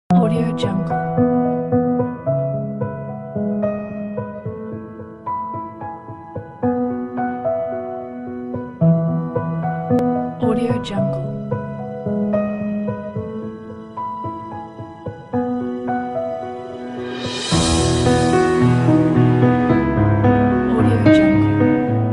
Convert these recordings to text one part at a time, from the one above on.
Audio Jungle. Audio Jungle. Audio Jungle.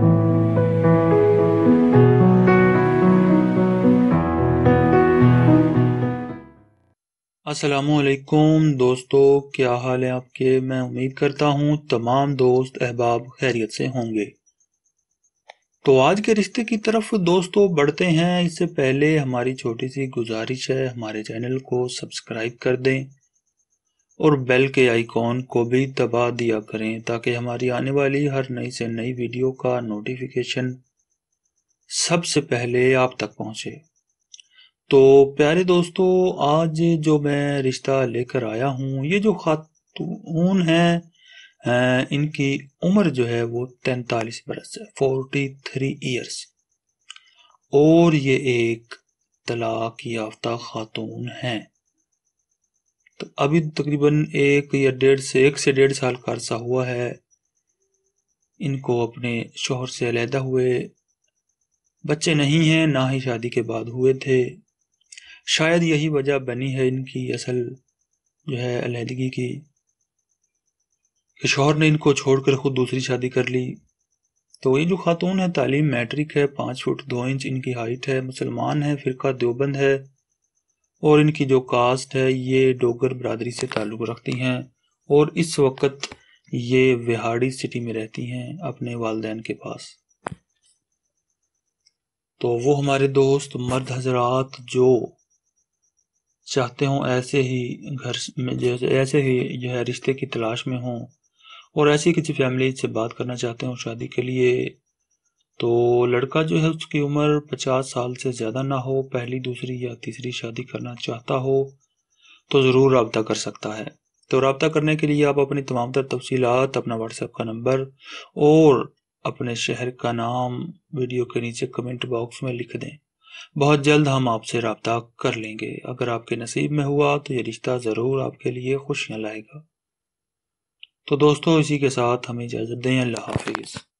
السلام دوستو، کیا حال ہے آپ کے؟ میں امید کرتا ہوں تمام دوست احباب خیریت سے ہوں گے۔ تو آج کے رشتے کی طرف دوستو بڑھتے ہیں۔ اس سے پہلے ہماری چھوٹی سی گزارش ہے، ہمارے چینل کو سبسکرائب کر دیں اور بیل کے آئیکن کو بھی دبا دیا کریں تاکہ ہماری آنے والی ہر نئی سے نئی ویڈیو کا نوٹیفیکیشن سب سے پہلے آپ تک پہنچے۔ تو پیارے دوستو، آج جو میں رشتہ لے کر آیا ہوں، یہ جو خاتون ہیں ان کی عمر جو ہے وہ 43 برس ہے، 43 ایئرس، اور یہ ایک طلاق یافتہ خاتون ہیں۔ تو ابھی تقریباً ایک سے ڈیڑھ سال کا عرصہ ہوا ہے ان کو اپنے شوہر سے علیحدہ ہوئے۔ بچے نہیں ہیں، نہ ہی شادی کے بعد ہوئے تھے۔ شاید یہی وجہ بنی ہے ان کی اصل جو ہے علیحدگی کی، کہ شوہر نے ان کو چھوڑ کر خود دوسری شادی کر لی۔ تو یہ جو خاتون ہے، تعلیم میٹرک ہے، 5 فٹ 2 انچ ان کی ہائٹ ہے، مسلمان ہے، فرقہ دیوبند ہے، اور ان کی جو کاسٹ ہے یہ ڈوگر برادری سے تعلق رکھتی ہیں، اور اس وقت یہ وہاڑی سٹی میں رہتی ہیں اپنے والدین کے پاس۔ تو وہ ہمارے دوست مرد حضرات جو چاہتے ہوں ایسے ہی گھر میں ایسے ہی جو ہے رشتے کی تلاش میں ہوں، اور ایسی کسی فیملی سے بات کرنا چاہتے ہوں شادی کے لیے، تو لڑکا جو ہے اس کی عمر 50 سال سے زیادہ نہ ہو، پہلی دوسری یا تیسری شادی کرنا چاہتا ہو تو ضرور رابطہ کر سکتا ہے۔ تو رابطہ کرنے کے لیے آپ اپنی تمام تر تفصیلات، اپنا واٹس ایپ کا نمبر اور اپنے شہر کا نام ویڈیو کے نیچے کمنٹ باکس میں لکھ دیں۔ بہت جلد ہم آپ سے رابطہ کر لیں گے۔ اگر آپ کے نصیب میں ہوا تو یہ رشتہ ضرور آپ کے لیے خوشیاں لائے گا۔ تو دوستو، اسی کے ساتھ ہمیں اجازت دیں۔ اللہ حافظ۔